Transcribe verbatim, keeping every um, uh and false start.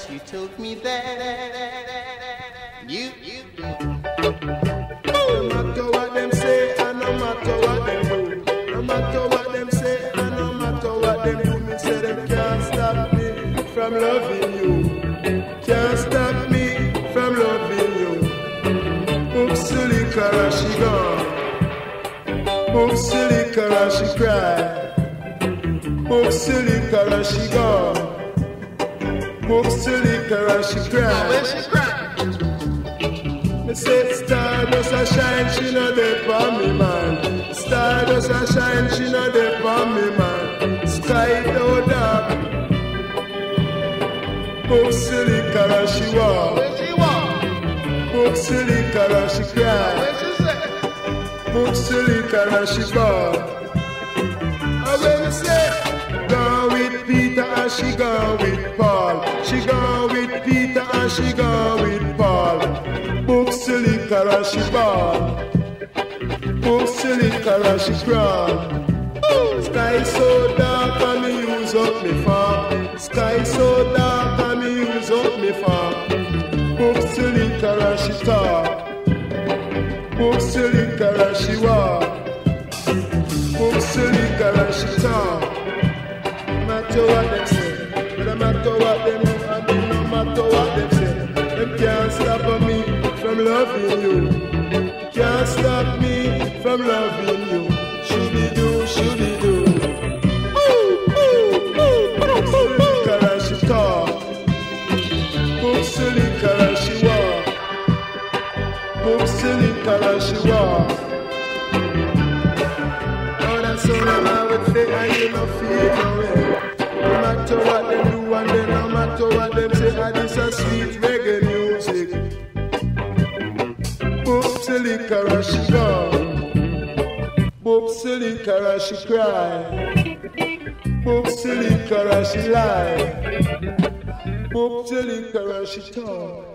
but you told me that you, you, no matter what them say, and no matter what them do, no matter what them say, and no matter what them do, me say them can't stop me from loving you, can't stop me from loving you. Oops, silly cara, she gone. Oops, silly cara, she cry. Oops, silly cara, she gone. Oops, silly cara, she cry. where she cry? Me say star does a shine, she no dey for me, man. Star does a shine, she no dey for me, man. Sky so dark. Oops, silly cara, she walk. Where she walk? Oops, silly cara, she cry. Where she say? Oops, silly cara, she ball. And when me say gone with Peter and she gone with Paul, she gone with Peter and she gone with Paul. Oops, silly cara, she ball. Oops, silly cara, she crawl. Sky so dark and me use up me farm. Sky so dark and me use up me farm. Oops, silly cara, she talk. Oops, silly cara, she walk. Oops, silly cara, she talk. No matter what them say, no matter what them do, and no matter what them say, them can't stop me from loving you. Can't stop me from loving you. Shooby do, shooby do. Oops, silly cara, she talk. Oops, silly cara, she walk. Oops, silly cara, she walk. Oh, that's all I would say, and you no feel no way. No matter what they do, and then no matter what them say, and it's a sweet reggae music. Oops, silly cara, she gone. Oops, silly cara, she cry. Oops, silly cara, she lie. Oops, silly cara, she talk.